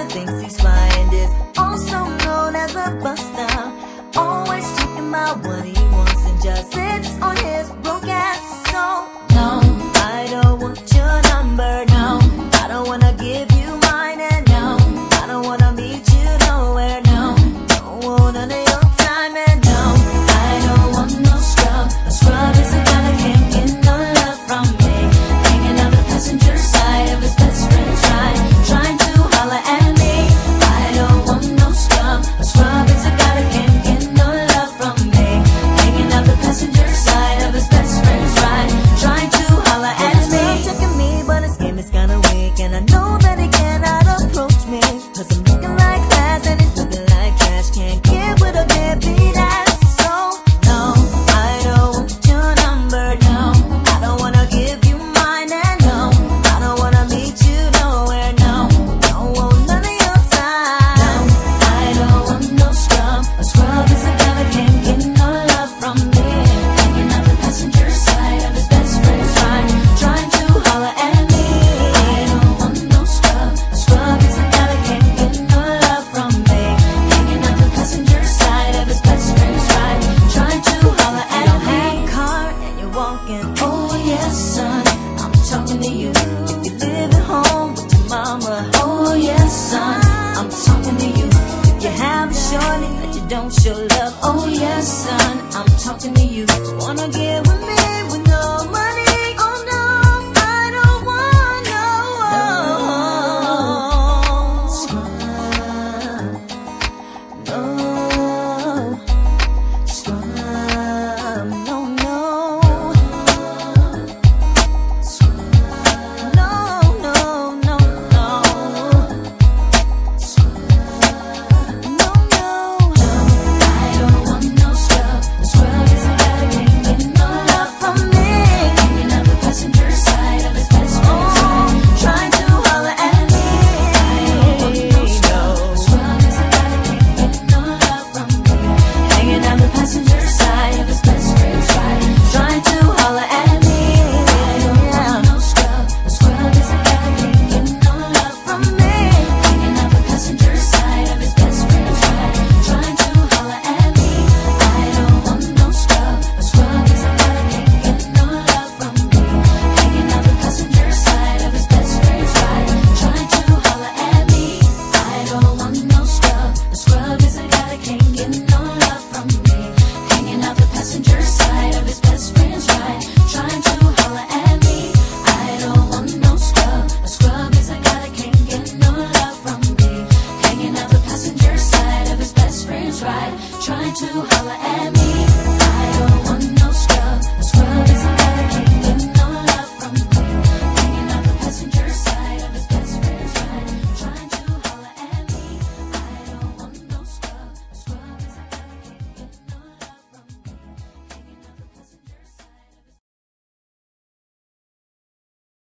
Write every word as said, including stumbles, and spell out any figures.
kinda thinks he's flying this, also known as a buster. Always talking about what he wants and just sits on his broke ass. So no, I don't want your number. No, I don't wanna give you mine. And no, I don't wanna meet you nowhere. No, don't want none of your time. And no, I don't want no scrub. A scrub is a guy that can't get no love from me, hanging on the passenger side of his best friend's ride, trying to holler at me. I don't want no scrub. A scrub is a guy that can't get no love from me, hanging on the passenger side of his best friend's ride, trying to holler at me. He's checking me, but his game is kinda weak, and I know that he cannot approach me, cause I'm looking like glass and he's looking like trash. Can't get with a deadbeat ass. So no, I don't want your number. No, I don't wanna give you mine. And no, I don't wanna meet you nowhere. No, don't want none of your time. No, I don't want no scrub. A scrub is a guy that can't get no love from me, hanging out the passenger side of his best friend's ride, trying to holler at me. I don't want no scrub. A scrub is a guy that can't get no love from me, hanging out the passenger side of his best friend's ride, trying to holler at me. You don't have a car and you're walking. Oh yes, son, I'm talking to you. If you live at home with your mama. Oh yes, son, I'm talking to you. If you have a shorty that you don't show love. Oh yes, son, I'm talking to you. Wanna get with me?